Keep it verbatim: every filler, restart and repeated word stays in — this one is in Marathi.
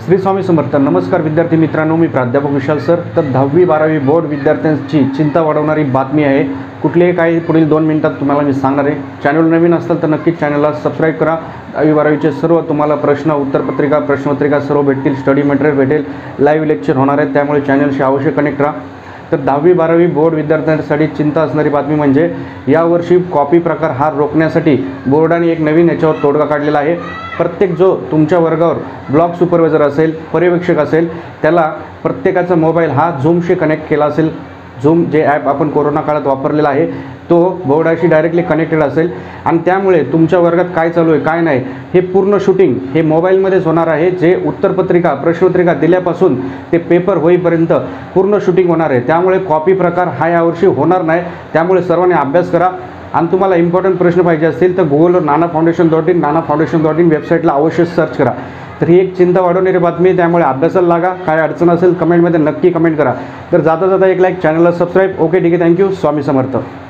श्री स्वामी समर्थ. नमस्कार विद्यार्थी मित्रांनो, मी प्राध्यापक विशाल सर. तर दहावी बारावी बोर्ड विद्यार्थ्यांची चिंता वाढवणारी बातमी आहे. कुठलेही काही पुढील दोन मिनिटात तुम्हाला मी सांगणार आहे. चॅनल नवीन असाल तर नक्कीच चॅनलला सबस्क्राईब करा. दहावी बारावीचे सर्व तुम्हाला प्रश्न, उत्तरपत्रिका, प्रश्नपत्रिका सर्व भेटतील. स्टडी मटेरियल भेटेल. लाईव्ह लेक्चर होणार आहेत, त्यामुळे चॅनलशी अवश्य कनेक्ट राहा. तर दहावी बारावी बोर्ड विद्यार्थ्यांसाठी चिंता असणारी बातमी म्हणजे यावर्षी कॉपी प्रकार हा रोखण्यासाठी बोर्डाने एक नवीन याच्यावर तोडगा काढलेला आहे. प्रत्येक जो तुमच्या वर्गावर ब्लॉक सुपरवायझर असेल, पर्यवेक्षक असेल, त्याला प्रत्येकाचा मोबाईल हा झूमशी कनेक्ट केला असेल. झूम जे ॲप आपण कोरोना काळात वापरलेला आहे तो बोर्डाशी डायरेक्टली कनेक्टेड असेल आणि त्यामुळे तुमच्या वर्गात काय चालू आहे काय नाही हे पूर्ण शूटिंग हे मोबाईलमध्येच होणार आहे. जे उत्तरपत्रिका, प्रश्नपत्रिका दिल्यापासून ते पेपर होईपर्यंत पूर्ण शूटिंग होणार आहे. त्यामुळे कॉपी प्रकार हा यावर्षी होणार नाही. त्यामुळे सर्वांनी अभ्यास करा आणि तुम्हाला इम्पॉर्टंट प्रश्न पाहिजे असतील तर गुगलवर Nana foundation dot in Nana foundation dot in वेबसाईटला अवश्य सर्च करा. तर ही एक चिंता वाढवणारी बातमी आहे. त्यामुळे अभ्यासाला लागा. काय अडचण असेल कमेंटमध्ये नक्की कमेंट करा. तर जाता जाता एक लाईक, चॅनलला सबस्क्राईब. ओके, ठीक आहे, थँक्यू. स्वामी समर्थ.